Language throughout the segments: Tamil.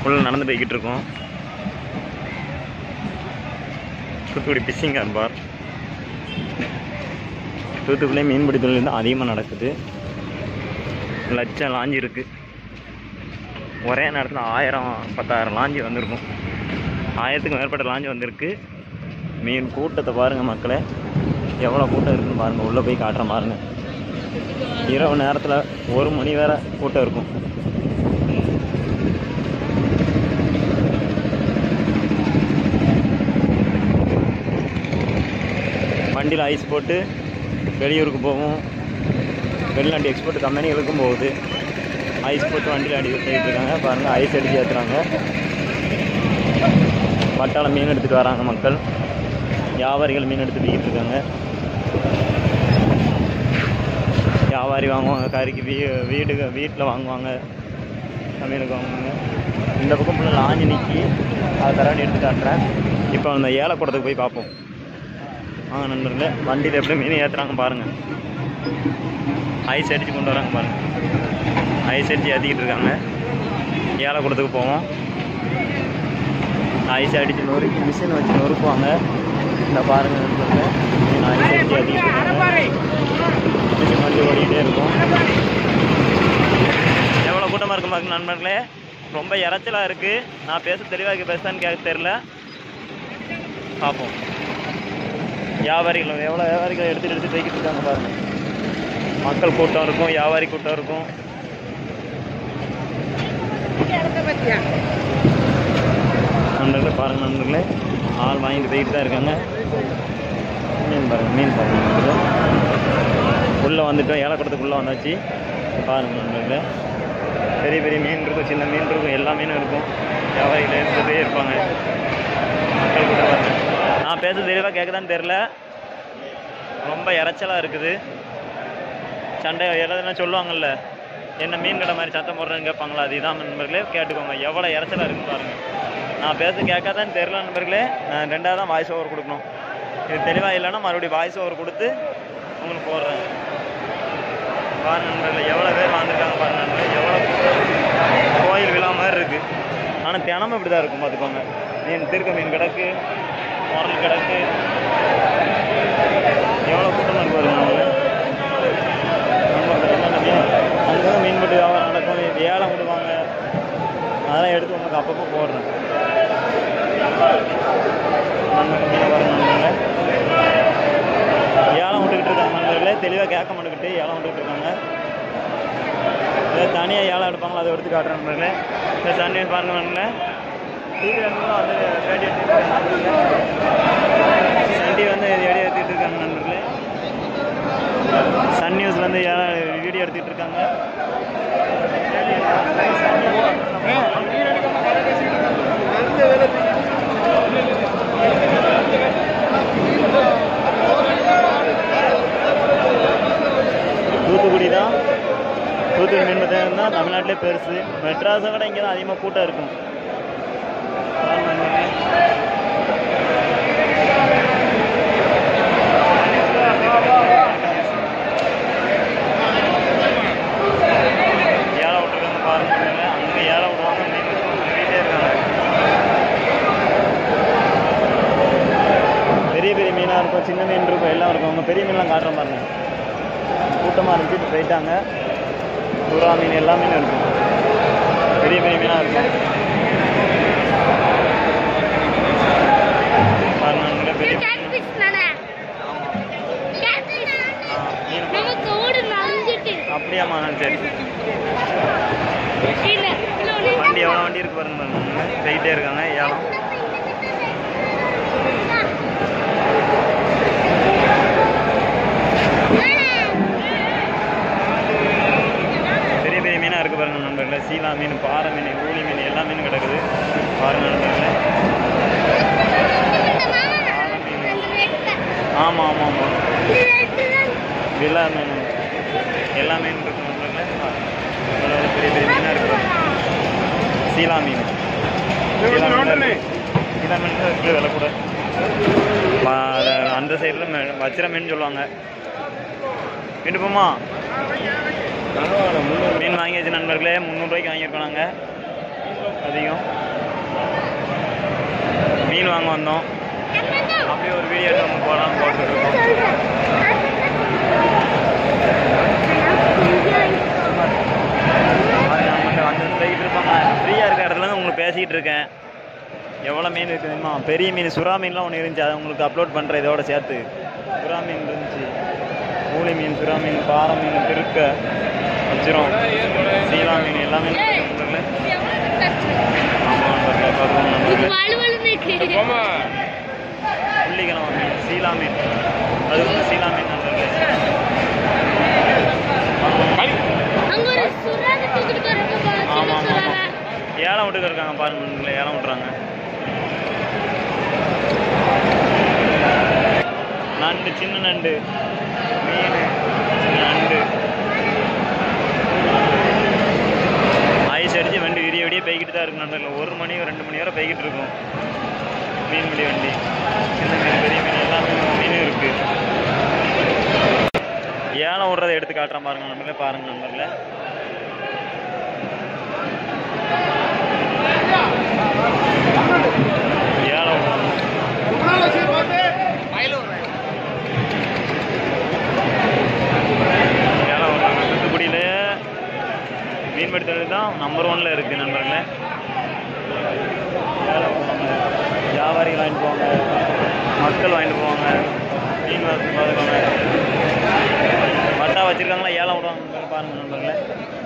ஃபுல் நடந்து போய்கிட்டு இருக்கோம். Thoothukudi phishing harbour. தூத்துக்குடியே மீன்பிடி தொழில் தான் அதிகமாக நடக்குது. லட்சம் லாஞ்சி இருக்குது. ஒரே நேரத்தில் 1000-10,000 லாஞ்சி வந்திருக்கும். 1000க்கும் மேற்பட்ட லாஞ்சி வந்திருக்கு. மீன் கூட்டத்தை பாருங்கள் மக்களே, எவ்வளோ கூட்டம் இருக்குன்னு பாருங்கள். உள்ளே போய் காட்டுற பாருங்கள். இரவு நேரத்தில் 1 மணி வேறு கூட்டம் இருக்கும். வண்டியில் ஐஸ் போட்டு வெளியூருக்கு போகும். வெளிநாட்டு எக்ஸ்போர்ட் கம்பெனிகளுக்கும் போகுது. ஐஸ் போட்டு வண்டியில் போயிட்டு இருக்காங்க பாருங்கள். ஐஸ் அடித்து ஏற்றுறாங்க. பட்டாளம் மீன் எடுத்துகிட்டு வராங்க மக்கள். வியாபாரிகள் மீன் எடுத்து போய்கிட்டு இருக்காங்க. வியாபாரி வாங்குவாங்க, கறிக்கு வீட்டில் வாங்குவாங்க, சமையலுக்கு வாங்குவாங்க. இந்த பக்கம் ஃபுல்லாக லாஞ்சி நிற்கி அதை தராடி எடுத்து காட்டுறேன். இப்போ அந்த ஏலக்கூடத்துக்கு போய் பார்ப்போம். வாங்க நண்பர்களே, வண்டியில் எப்படி மீன் ஏற்றுறாங்க பாருங்கள். ஐஸ் அடித்து கொண்டு வராங்க பாருங்கள். ஐஸ் அடித்து ஏற்றிக்கிட்டு இருக்காங்க. ஏலக்கூடத்துக்கு போவோம். ஐஸ் அடித்து நொறுக்கி மிஷின் வச்சு நொறுக்குவாங்க. இந்த பாருங்கள் நண்பர்களே, மீன் ஐஸ் அடித்து ஏற்றிக்கிட்டு இருக்காங்க. மிஷின் வண்டி ஓடிக்கிட்டே இருக்கும். எவ்வளோ கூட்டமாக இருக்கும் பாருங்க நண்பர்களே. ரொம்ப இறைச்சலாக இருக்குது. நான் தெளிவாக பேசுதான்னு கேட்க தெரில. பார்ப்போம். வியாபாரிகள் எவ்வளோ வியாபாரிகள் எடுத்துகிட்டு போய்கிட்டு இருக்காங்க பாருங்கள். மக்கள் கூட்டம் இருக்கும், வியாபாரி கூட்டம் இருக்கும். நண்பர்களே பாருங்கள் நண்பர்களே, ஆள் வாங்கிட்டு போய்கிட்டு தான் இருக்காங்க. மீன் பாருங்கள். உள்ளே வந்துட்டோம். ஏலக்கூடத்துக்குள்ளே வந்தாச்சு. பாருங்கள் நண்பர்களே, பெரிய பெரிய மீன் இருக்கும், சின்ன மீன் இருக்கும், எல்லா மீனும் இருக்கும். வியாபாரிகள் எடுத்துகிட்டே இருப்பாங்க. மக்கள் கூட பாருங்கள். நான் பேச தெளிவாக கேட்குதான்னு தெரில. ரொம்ப இறைச்சலாக இருக்குது. சண்டை எல்லாத்தையும் சொல்லுவாங்கள்ல, என்ன மீன் கடை மாதிரி சத்தம் போடுறேன்னு கேட்பாங்களா? அதுதான் நண்பர்களே, கேட்டுக்கோங்க. எவ்வளோ இறைச்சலாக இருக்குன்னு பாருங்கள். நான் பேச கேட்காதான்னு தெரில நண்பர்களே. நான் 2வது தான் வாய்ஸ் ஓவர் கொடுக்கணும். இது தெளிவாக இல்லைன்னா மறுபடியும் வாய்ஸ் ஓவர் கொடுத்து உங்களுக்கு போடுறேன். பாருங்கள் நண்பர்களே, எவ்வளோ பேர் வாழ்ந்துருக்காங்க பாருங்கள் நண்பர்களே. எவ்வளோ கோயில் விழா மாதிரி இருக்குது. ஆனால் தினமும் இப்படி தான் இருக்கும் பார்த்துக்கோங்க. மீன் திருக்க மீன் கிடக்கு, முரல் கிடக்கு. எவ்வளோ கூட்டமாக இருக்கு பாருங்க நண்பர்களே. அங்கே தான் மீன்பட்டு வியாபாரம் நடக்கும். ஏலம் விடுவாங்க. அதெல்லாம் எடுத்து உங்களுக்கு அப்பப்போ போடுறேன். ஏலம் விட்டுக்கிட்டு இருக்காங்க நண்பர்களே. தெளிவாக கேட்க மாட்டேக்கிட்டு ஏலம் விட்டுக்கிட்டு இருக்காங்க. ஏதாவது தனியாக ஏலம் எடுப்பாங்களோ அதை எடுத்து காட்டுறேன் நண்பர்களே. இந்த சன் நியூஸ் பாருங்கள் நண்பர்களே. டிவி வந்து ரேடியோ சன் டிவி வந்து வீடியோ எடுத்துக்கிட்டு இருக்காங்க நண்பர்களே. சன் நியூஸ் வந்து வீடியோ எடுத்துக்கிட்டு இருக்காங்க. தூத்துக்குடி தான், தூத்துக்குடி மீன் பந்தயம் தான் தமிழ்நாட்டிலே பெருசு. மெட்ராஸை விட இங்கே தான் அதிகமாக கூட்டம் இருக்கும். ஏழை விட்டுருக்காங்க பாருங்க. அங்கே ஏழை விடுவாங்க. மீன் வீட்டே இருக்காங்க. பெரிய பெரிய மீனாக இருக்கும், சின்ன மீன் இருக்கும், எல்லாம் இருக்கும். அவங்க பெரிய மீன்லாம் காட்டுற பாருங்க. கூட்டமாக இருந்துச்சு, போயிட்டாங்க. சுறா மீன் எல்லா மீனும் இருக்கும். பெரிய பெரிய மீனாக இருக்கும். பாருங்க பெரிய அப்படியாம்மா? சரி. வண்டி எவ்வளோ வண்டி இருக்கு பாருங்க. போயிட்டே இருக்காங்க. ஏலம் பெரிய பெரிய மீனாக இருக்குது பாருங்க நண்பர்களே. சீலா மீன், பாறை மீன், ஊளி மீன், எல்லா மீனும் கிடக்குது பாருங்க நண்பர்களே. ஆமாம் ஆமாம் ஆமாம், விலா மீன் எல்லா மீன் இருக்கு நண்பர்களே. பெரிய பெரிய மீனாக இருக்குது. சீலா மீன், சீலா மீன் இருக்குது. விலை கூட அந்த சைடில் வச்சிர மீன் சொல்லுவாங்க. விடுப்போமா? மீன் வாங்கியாச்சு நண்பர்களே. 300 ரூபாய்க்கு வாங்கியிருக்கோம் நாங்கள். அதிகம் வாங்க வந்தோம். அப்படியே ஒரு வீடியோ எடுத்து நம்ம போகலான்னு போட்டுருக்கோம். வந்து போய்கிட்டு இருப்பாங்க. ஃப்ரீயாக இருக்கிற இடத்துல உங்களுக்கு பேசிக்கிட்டு இருக்கேன். எவ்வளோ மீன் இருக்குதுமா, பெரிய மீன் சுறா மீன்லாம் ஒன்று இருந்துச்சு, அதை உங்களுக்கு அப்லோட் பண்ணுறேன். இதோட சேர்த்து சுறா மீன் இருந்துச்சு, ஊளி மீன், சுறா மீன், பாறை மீன், திருக்க, வச்சிரும், சீலா மீன், எல்லாமே புள்ளிக்கிழமை மீன், சீலா மீன், அது வந்து சீலா மீன் ஆமாம் ஆமாம் ஆமாம். ஏலம் விட்டுக்க இருக்காங்க பாருங்க, ஏலம் விட்டுறாங்க. நண்டு, சின்ன நண்டு, மீன், நண்டு ஐஸ் அடித்து வண்டி விடிய விடிய போய்கிட்டு தான் இருக்கு. நண்டில் 1 மணி 2 மணி வரை போய்கிட்டு இருக்கும் மீன்பிடி வண்டி. சின்ன மீன், பெரிய மீன், எல்லாமே மீனும் இருக்குது. ஏலம் விடுறதை எடுத்து காட்டுறேன் பாருங்க நண்பர்களே. பாருங்க நண்பர்களே, ஏலம் தூத்துக்குடியில் மீன்பிடி தொழில் தான் நம்பர் 1ல் இருக்குது நண்பர்களே. வியாபாரிகள் வாங்கிட்டு போவாங்க, மக்கள் வாங்கிட்டு போவாங்க, மீன் பார்த்துக்குவாங்க. பட்டா வச்சுருக்காங்களா, ஏலம் விடுவாங்க பாருங்கள் நண்பர்களே.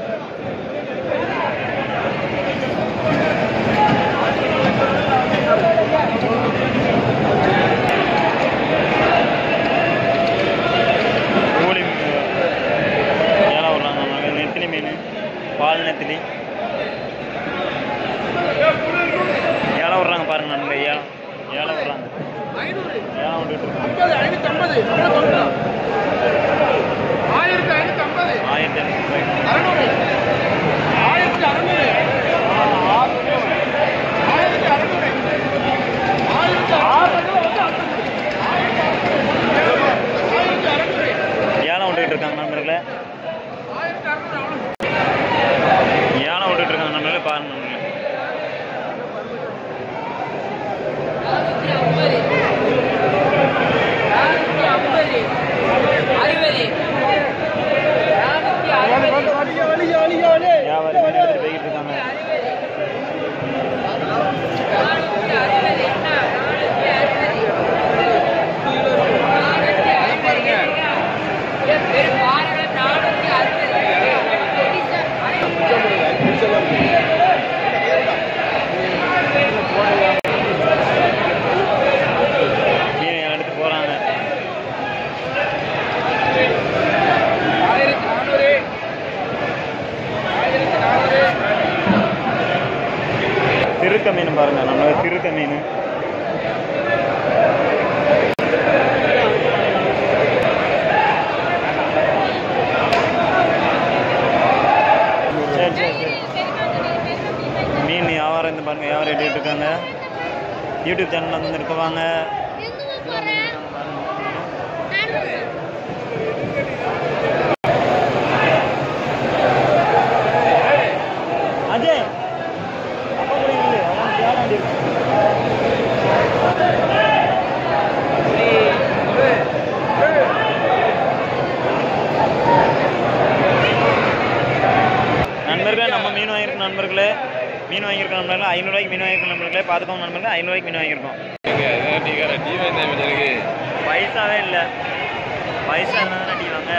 ஊளி ஏலம் விடுறாங்க. நெத்திலி மீன், பால் நெத்திலி ஏலம் விடுறாங்க பாருங்க நண்பர்களே. ஏலம் விடுறாங்க, ஏலம் விட்டுட்டு இருக்காங்க. 1600 ஏலம் விட்டுட்டு இருக்காங்க நண்பர்களே. ஏலம் விட்டுட்டு இருக்காங்க நண்பர்களே. பாருங்க நண்பர்களே, வியாபாரி மீன் எடுத்துட்டு போய்கிட்டு இருக்காங்க. மீன் எடுத்து போறாங்க. திருக்க மீன் பாருங்க நம்ம, திருக்க மீன் மீன் வியாபாரம் இருந்து பாருங்க. வியாபாரம் எடுத்துட்டு இருக்காங்க. யூடியூப் சேனல் வந்து இருக்குவாங்க. அஜய் நண்பர்களே, நம்ம மீன் வாங்கியிருக்கோம் நண்பர்களே. மீன் வாங்கியிருக்கோம் நண்பர்களே. 500 ரூபாய்க்கு மீன் வாங்கியிருக்கோம் நண்பர்களே. பார்த்துக்கோங்க நண்பர்களே, 500 ரூபாய்க்கு மீன் வாங்கியிருக்கோம். பைசாவே இல்லை, பைசா என்ன டீ வாங்க.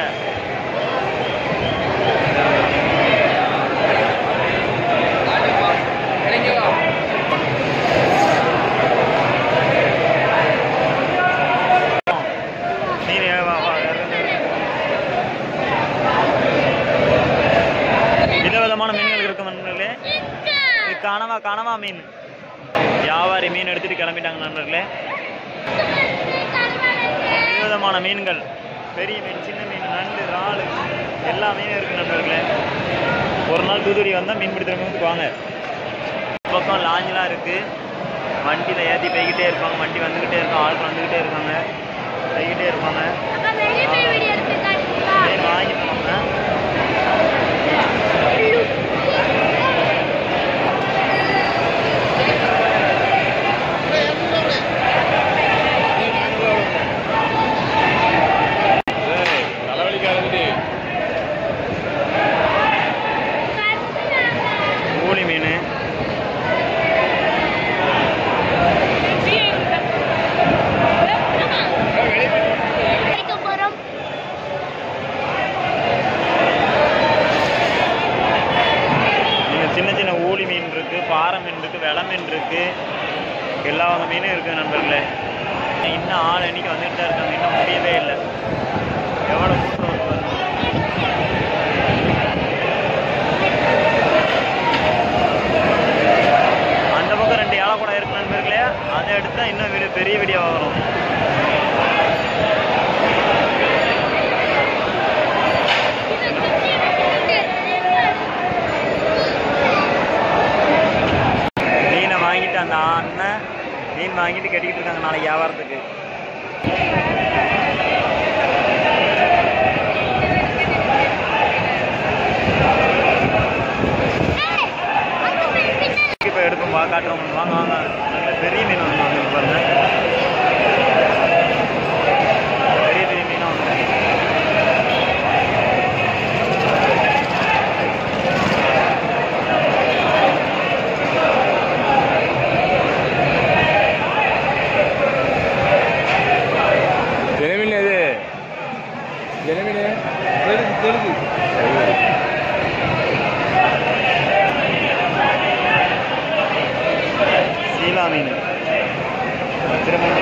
விதவிதமான மீன்கள் இருக்கும் நண்பர்களே. கனவா மீன் வியாபாரி மீன் எடுத்துட்டு கிளம்பிட்டாங்க நண்பர்களே. விதவிதமான மீன்கள், பெரிய மீன், சின்ன மீன், நண்டு, இறால், எல்லா மீனும் இருக்கு நண்பர்களே. ஒரு நாள் தூத்துக்குடி வந்தால் மீன் பிடிக்கிறவங்களுக்கு வாங்க. பக்கம் லாஞ்செலாம் இருக்குது. வண்டியில் ஏற்றி போய்கிட்டே இருப்பாங்க. வண்டி வந்துக்கிட்டே இருக்கும், ஆட்கள் வந்துக்கிட்டே இருக்காங்க, போய்கிட்டே இருப்பாங்க. வாங்கி போவாங்க. பாறை மீன் இருக்குது, வெலை மீன் இருக்குது, எல்லா வகை மீனும் இருக்குது நண்பர்களே. இன்னும் ஆள் எண்ணிக்கை வந்துட்டு தான் இருக்காங்க, இன்னும் முடியவே இல்லை. எவ்வளோ கூட்டம் இருக்கு பாருங்க. அந்த பக்கம் 2 ஏழை கூட இருக்கு நண்பர்களே, அதை எடுத்தா இன்னும் பெரிய வீடியோவாக வரும். மீனை வாங்கிட்டு அந்த அண்ணன் மீன் வாங்கிட்டு கட்டிக்கிட்டு இருக்காங்க நாளைக்கு வியாபாரத்துக்கு. இப்போ எடுக்கும் காட்டுறோம். வாங்க வாங்க, நல்ல பெரிய மீன் வந்து வாங்க பாருங்க. பெரிய பெரிய மீனாக வந்து சீலா மீன் திரும்ப